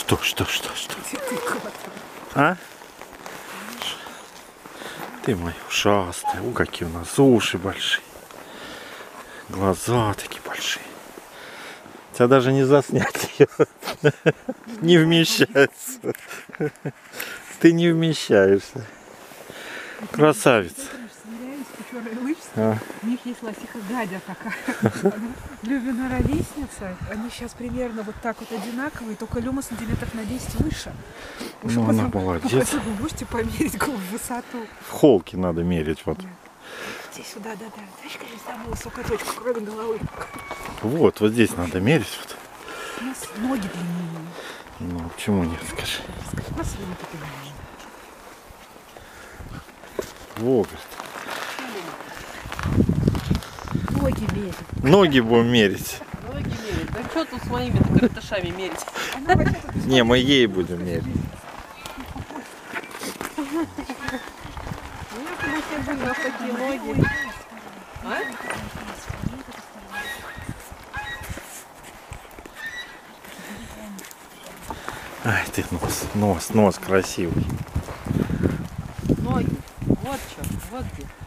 Что? А? Ты моя ушастая. Какие у нас уши большие. Глаза такие большие. Тебя даже не заснять ее. Не вмещается. Ты не вмещаешься. Красавица. У них есть лосиха Гадя такая. Любина ровесница. Они сейчас примерно вот так вот одинаковые, только Люма сантиметров на 10 выше. Ну она молодец. Вы можете померить высоту. В холке надо мерить вот. Здесь сюда, да. Знаешь, какая самая высокая точка, кроме головы? Вот здесь надо мерить. Вот. У нас ноги длиннее. Ну почему нет, скажи. У нас ноги длиннее. Вот. Ноги мерить. Ноги будем мерить. Ноги мерить. Да что тут с моими коротышами мерить? Не, мы ей будем мерить. Ну, если бы все были у нас такие ноги. А? Ай ты нос красивый. Ноги. Вот что, вот где.